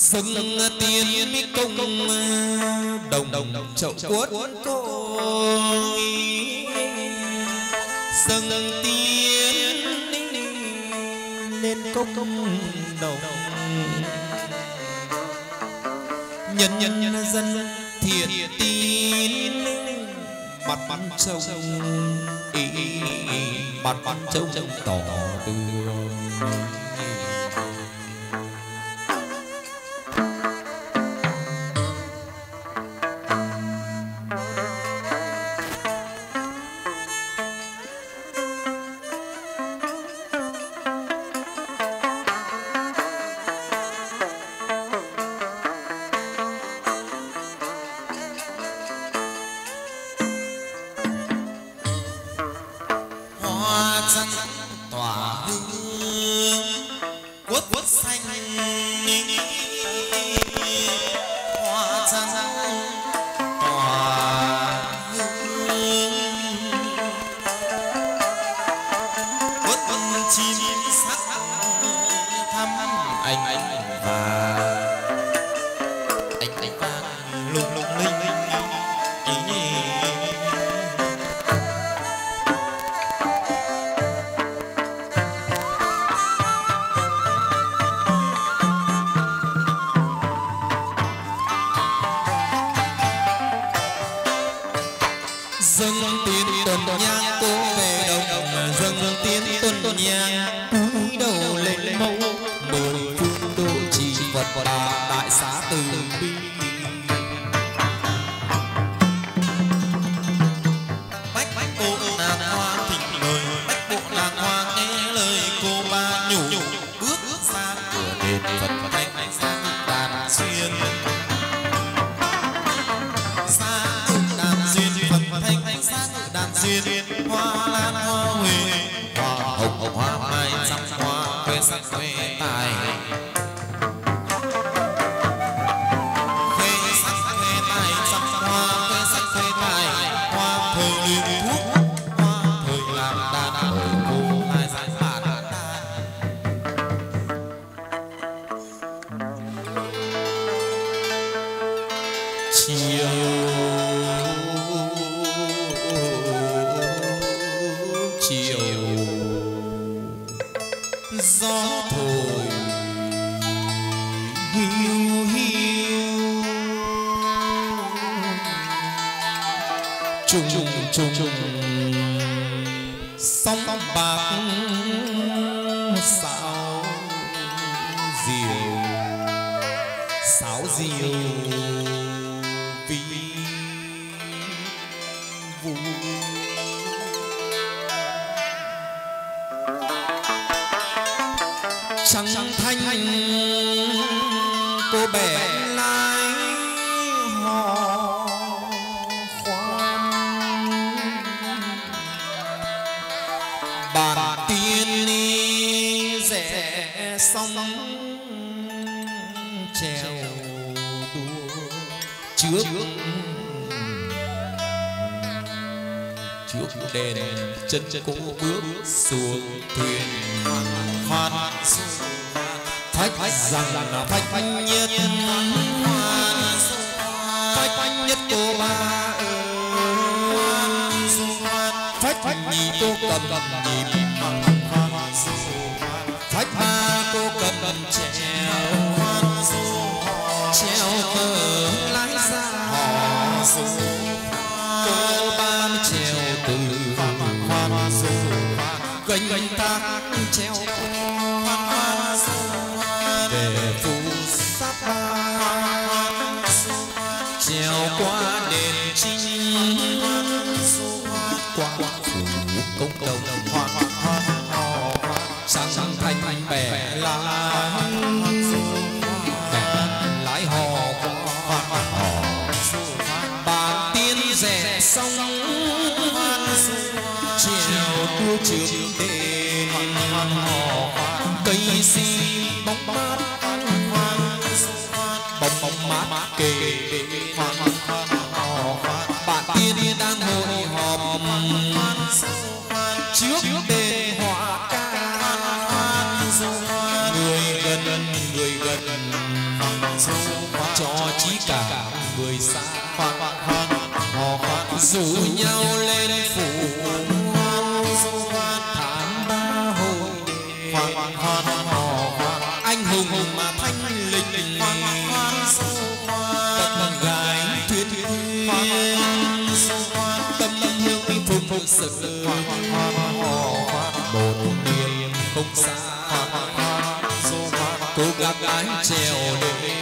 dâng tiên mi công đồng chậu quất côi dâng tiên lên công đồng nhân dân thiện tín mặt trông mặt trông tỏ tường chân cố bước xuống thuyền hoan phách rằng phách nhất phách nhất cô ba phách nhị cô cầm nhịp phách ba cô cầm treo cờ lái ra cô ba treo từ gánh tác treo về phù Sapa treo qua đền Trinh qua phủ công đồng sang thanh bè lái hò bàn tiên rẽ sông chiều tua trường đền cây si bóng mát bóng mát kề bạn tiên đang hội họp trước đền họa ca người gần cho chí cả người xa rủ nhau lên phủ tháng ba hội anh hùng mà thanh lịch tận gái thuyết tâm hương phùng sự một niềm không xa cô gái trèo lên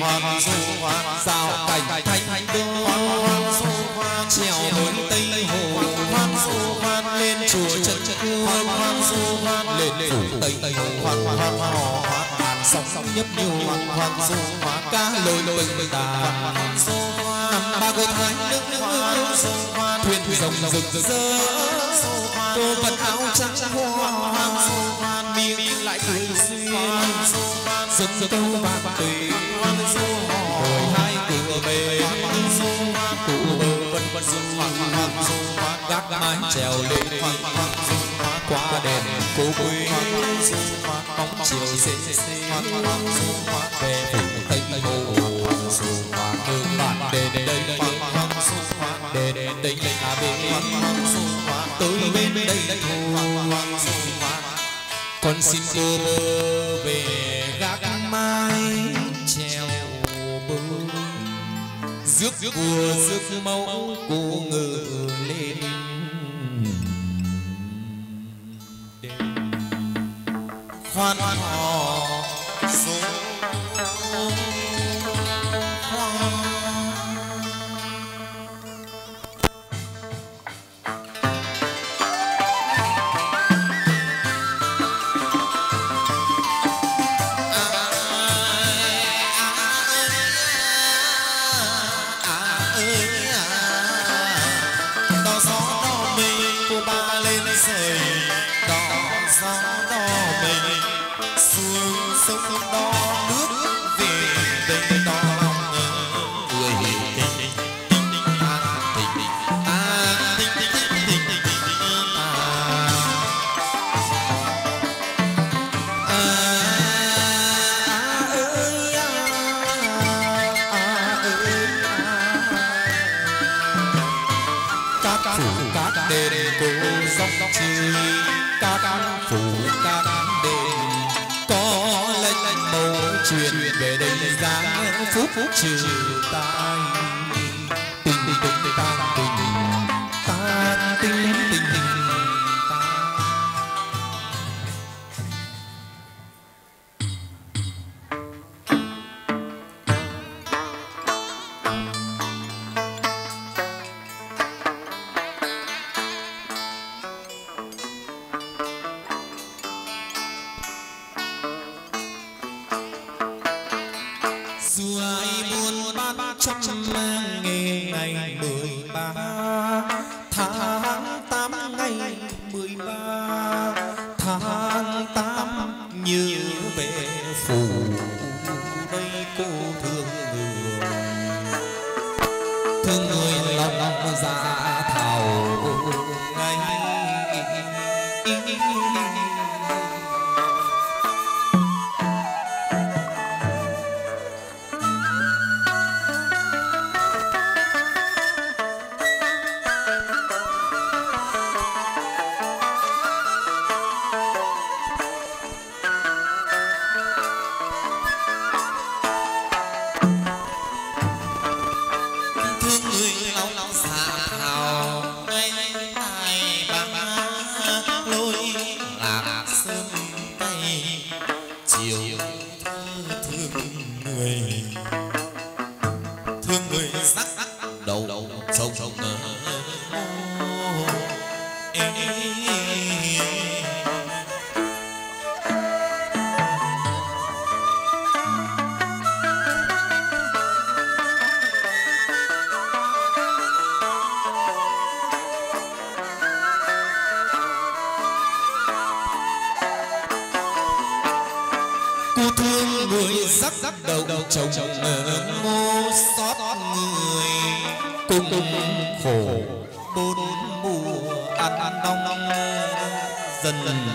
sao cảnh thanh đô trèo hướng tây hồ lên chùa chân hương lên phủ tây hồ sóng sóng nhấp nhô cá lội bừng đàn năm ba cô thái nước thuyền rồng rực rỡ cô vận áo trắng hoa miệng lại cười duyên dâng câu vàng tùy hồi hai cửa bề cụ vân vân gác mái trèo lên qua đèn cô quý bóng chiều xế về phủ tây hồ đường bản đền đây đền đây là bên tới bên đây hồ con xin cô về gác mái trèo bờ rước vua rước mẫu cô ngự lên khoan hò số phúc trừ tai tình tình tan tình tình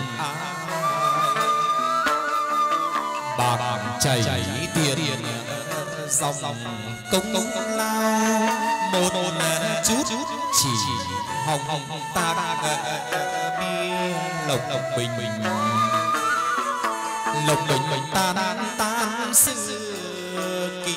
chảy tiền dòng công lao một chút chỉ hồng ta bia lộc bình tan xưa kia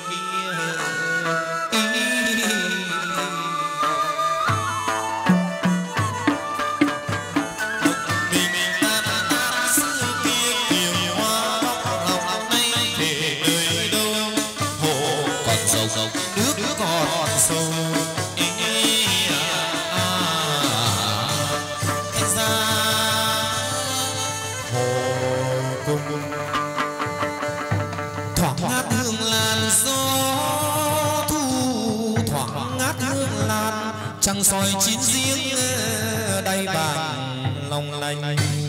trăng soi chín giếng đầy bàn lòng lành.